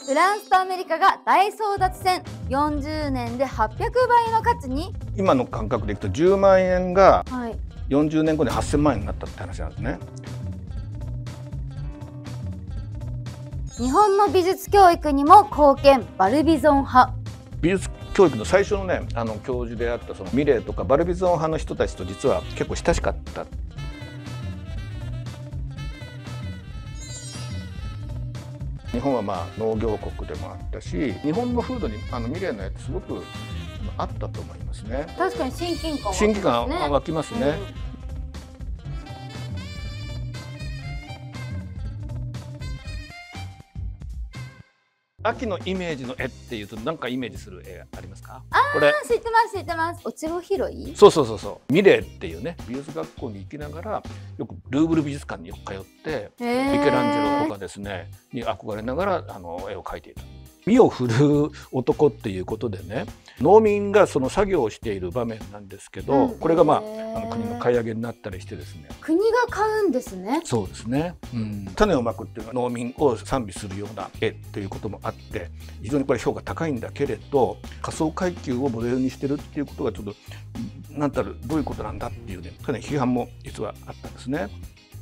フランスとアメリカが大争奪戦、40年で800倍の価値に。 今の感覚でいくと10万円がはい、 40年後で8000万円になったって話なんですね。 日本の美術教育にも貢献、バルビゾン派。 美術教育の最初のね教授であったそのミレーとかバルビゾン派の人たちと実は結構親しかった。日本は農業国でもあったし、日本の風土にミレーのやつすごくあったと思いますね。 確かに親近感親近感湧きますね。秋のイメージの絵っていうと何かイメージする絵ありますか？これ知ってます知ってます。落ち穂拾い。 そうミレーっていうね美術学校に行きながらよくルーブル美術館によく通ってミケランジェロとかですねに憧れながら絵を描いていた。身を振る男っていうことでね、農民がその作業をしている場面なんですけど、これが国の買い上げになったりしてですね、 国が買うんですね。 そうですね、種をまくっていうのは農民を賛美するような絵ということもあって非常にこれ評価高いんだけれど、下層階級をモデルにしてるっていうことがちょっと何たるどういうことなんだっていうねかなり批判も実はあったんですね。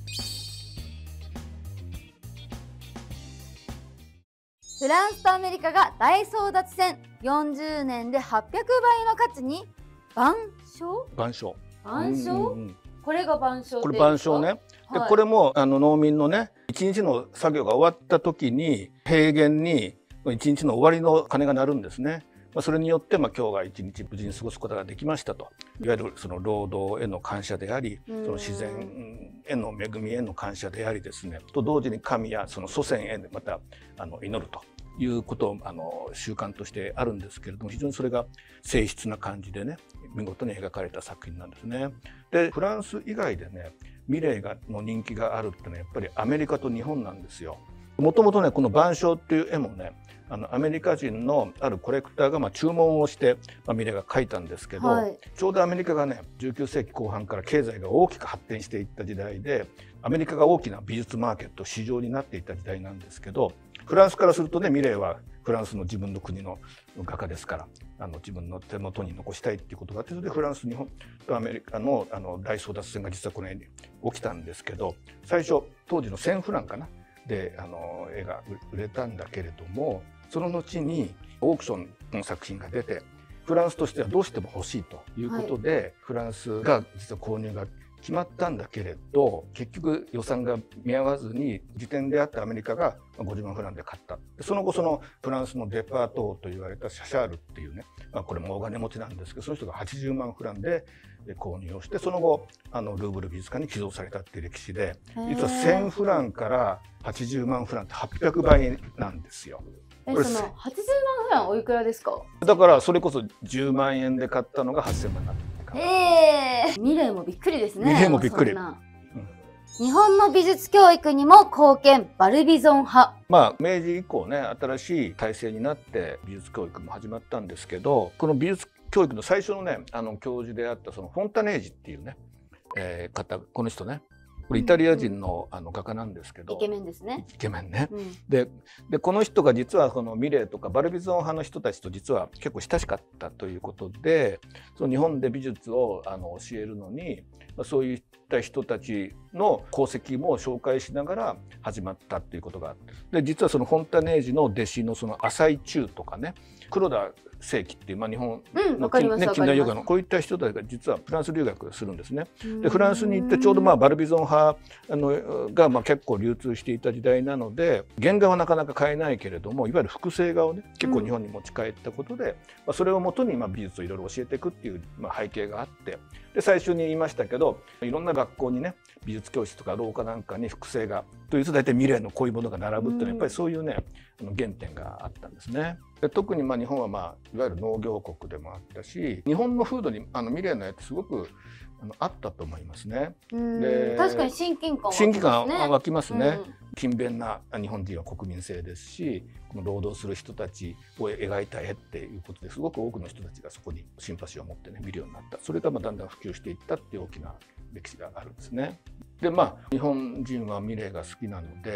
フランスとアメリカが大争奪戦、40年で800倍の価値に。板書。これが板書。 これ板書ね。でこれも農民のね一日の作業が終わった時に平原に一日の終わりの鐘が鳴るんですね。それによって今日が一日無事に過ごすことができましたと、いわゆるその労働への感謝であり、その自然への恵みへの感謝でありですね、と同時に神やその祖先へまた祈るということを習慣としてあるんですけれども、非常にそれが静筆な感じでね見事に描かれた作品なんですね。でフランス以外でねミレーの人気があるってのはやっぱりアメリカと日本なんですよ。もともとねこの板書っていう絵もねアメリカ人のあるコレクターが注文をしてミレーが描いたんですけど、ちょうどアメリカがね19世紀後半から経済が大きく発展していった時代で、アメリカが大きな美術マーケット市場になっていった時代なんですけど、フランスからするとねミレーはフランスの自分の国の画家ですから自分の手元に残したいっていうことがあって、それでフランス日本とアメリカの大争奪戦が実はこの絵に起きたんですけど、最初当時の1000フランかなで絵が売れたんだけれども、その後にオークションの作品が出てフランスとしてはどうしても欲しいということで、フランスが実は購入が決まったんだけれど、結局予算が見合わずに時点であったアメリカが50万フランで買った。その後そのフランスのデパートと言われたシャシャールっていうね、これも大金持ちなんですけど、その人が80万フランで購入をして、その後ルーブル美術館に寄贈されたっていう歴史で、実は1000フランから80万フランって800倍なんですよ。 その80万フランおいくらですか？ だからそれこそ10万円で買ったのが8000万になったってミレーもびっくりですね。 ミレーもびっくり。 日本の美術教育にも貢献、バルビゾン派。 明治以降ね新しい体制になって美術教育も始まったんですけど、この美術教育の最初のね教授であったそのフォンタネージっていうね、方、この人ね、これイタリア人の画家なんですけど、 イケメンですね。 イケメンね。でこの人が実はこのミレーとかバルビゾン派の人たちと実は結構親しかったということで、その日本で美術を教えるのにそういった人たちの功績も紹介しながら始まったっていうことがあって、で実はそのフォンタネージの弟子のその浅井中とかね、黒田清輝っていう、日本の近代ヨガのこういった人たちが実はフランス留学するんですね。でフランスに行ってちょうどバルビゾン派が結構流通していた時代なので、原画はなかなか買えないけれどもいわゆる複製画をね結構日本に持ち帰ったことで、それをもとに美術をいろいろ教えていくっていう背景があって、で最初に言いましたけど、いろんな学校にね美術教室とか廊下なんかに複製画というと大体ミレーのこういうものが並ぶっていうのはやっぱりそういうね原点があったんですね。で特に日本はいわゆる農業国でもあったし、日本の風土にミレーの絵ってすごくあったと思いますね。 で確かに親近感湧きますね。勤勉な日本人は国民性ですし、この労働する人たちを描いた絵っていうことですごく多くの人たちがそこにシンパシーを持ってね見るようになった。それがだんだん普及していったっていう大きな歴史があるんですね。で日本人はミレーが好きなので、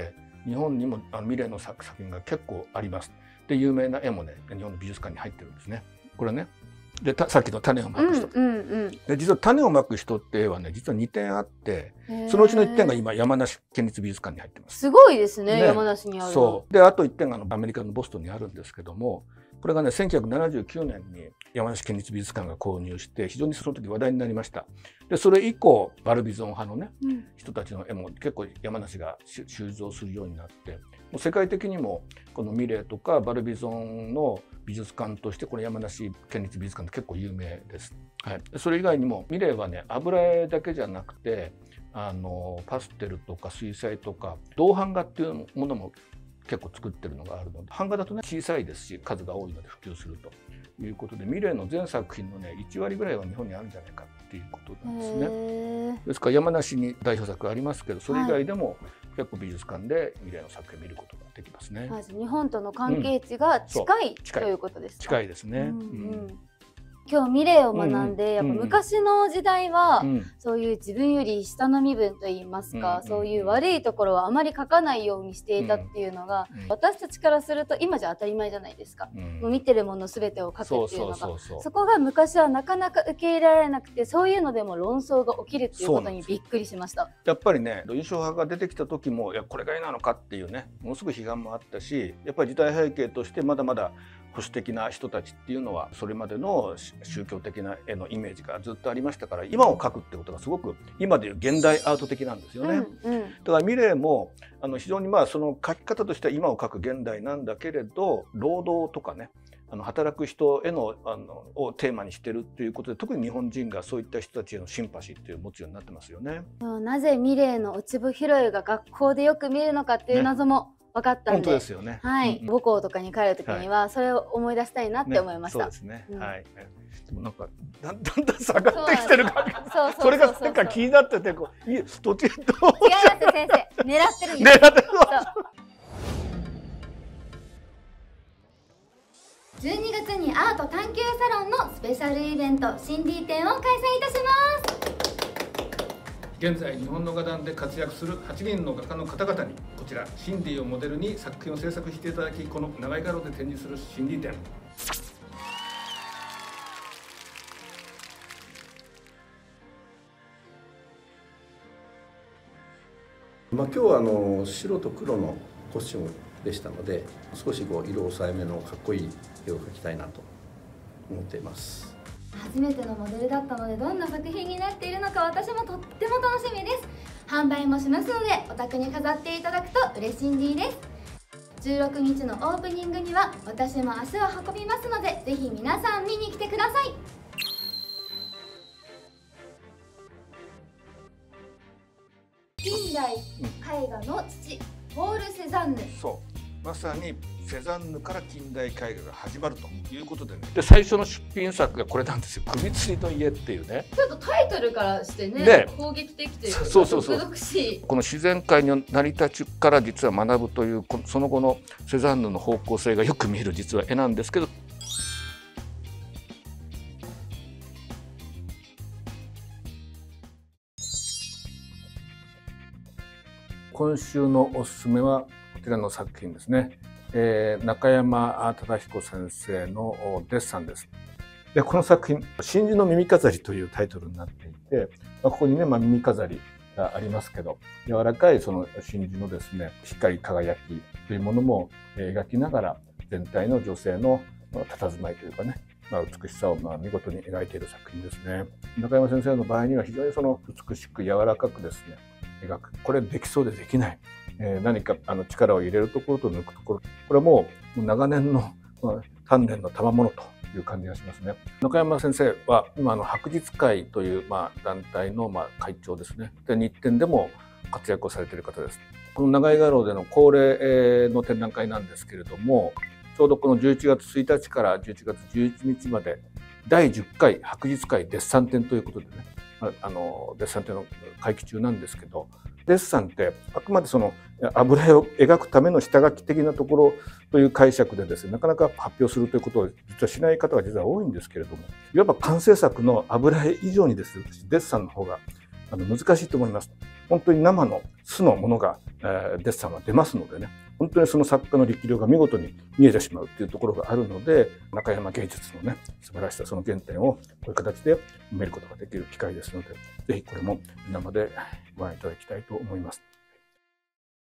日本にもミレーの作品が結構あります。で有名な絵もね日本の美術館に入ってるんですね。これね。でさっきの種をまく人、で実は種をまく人って絵はね実は2点あって、そのうちの1点が今山梨県立美術館に入ってます。 すごいですね、山梨にある。 そうであと1点がアメリカのボストンにあるんですけども、これがね1979年に山梨県立美術館が購入して非常にその時話題になりました。でそれ以降バルビゾン派のね、人たちの絵も結構山梨が収蔵するようになって、もう世界的にもこのミレーとかバルビゾンの美術館としてこれ山梨県立美術館って結構有名です。はい、それ以外にもミレーはね油絵だけじゃなくてパステルとか水彩とか銅版画っていうものも結構作ってるのがあるので、版画だとね小さいですし数が多いので普及するということで、ミレーの全作品のね1割ぐらいは日本にあるんじゃないかっていうことなんですね。ですから山梨に代表作ありますけど、それ以外でも結構美術館でミレーの作品を見ることができますね。 まず日本との関係値が近い、ということですか。 近いですね。 今日ミレーを学んで、やっぱ昔の時代は、そういう自分より下の身分といいますか、そういう悪いところはあまり書かないようにしていたっていうのが、私たちからすると今じゃ当たり前じゃないですか。もう見てるもの全てを書くっていうのが、そこが昔はなかなか受け入れられなくて、そういうのでも論争が起きるっていうことにびっくりしました。 やっぱりね印象派が出てきた時も、いやこれが絵なのかっていうねものすごい批判もあったし、やっぱり時代背景としてまだまだ保守的な人たちっていうのはそれまでの宗教的な絵のイメージがずっとありましたから、今を描くってことがすごく今でいう現代アート的なんですよね。だからミレーも非常にその描き方としては今を描く現代なんだけれど、労働とかね働く人へのをテーマにしてるっていうことで、特に日本人がそういった人たちへのシンパシーっていう持つようになってますよね。 なぜミレーの落ち穂拾いが学校でよく見るのかっていう謎も、分かったんで、 本当ですよね。 はい、母校とかに帰るときにはそれを思い出したいなって思いました。 そうですね。はい。でもなんかだんだん下がってきてるから、それがなんか気になってて途中どう？違います先生、狙ってるんです。 狙ってる。 12月にアート探求サロンのスペシャルイベントシンディ展を開催いたします。 現在日本の画壇で活躍する8人の画家の方々にこちらシンディをモデルに作品を制作していただき、この長井画廊で展示するシンディ展。 今日は白と黒のコスチュームでしたので、少し色抑えめのかっこいい絵を描きたいなと思っています。 初めてのモデルだったので、どんな作品になっているのか私もとっても楽しみです。販売もしますのでお宅に飾っていただくと嬉しいんです。16日のオープニングには私も足を運びますので、ぜひ皆さん見に来てください。近代絵画の父ポール・セザンヌ。 まさにセザンヌから近代絵画が始まるということでね。で最初の出品作がこれなんですよ。首吊りの家っていうね。 ちょっとタイトルからしてね、攻撃的というか独特しい。 この自然界の成り立ちから実は学ぶというその後のセザンヌの方向性がよく見える実は絵なんですけど。今週のおすすめはこちらの作品ですね。中山忠彦先生のデッサンです。でこの作品「真珠の耳飾り」というタイトルになっていて、ここにね、耳飾りがありますけど、柔らかいその真珠のですね光輝きというものも描きながら、全体の女性の佇まいというかね、美しさを見事に描いている作品ですね。中山先生の場合には非常にその美しく柔らかくですね描く。これできそうでできない。何か力を入れるところと抜くところ、これはもう長年の鍛錬の賜物という感じがしますね。中山先生は今白日会という団体の会長ですね。で日展でも活躍をされている方です。この長井画廊での恒例の展覧会なんですけれども、ちょうどこの11月1日から11月11日まで第10回白日会デッサン展ということでね、デッサン展の会期中なんですけど、デッサンってあくまでその油絵を描くための下書き的なところという解釈でですね、なかなか発表するということを実はしない方が実は多いんですけれども、いわば完成作の油絵以上にですね、デッサンの方が難しいと思います。 本当に生の素のものが、デッサンは出ますのでね、本当にその作家の力量が見事に見えてしまうっていうところがあるので、中山芸術のね素晴らしさ、その原点をこういう形で埋めることができる機会ですので、ぜひこれも生でご覧いただきたいと思います。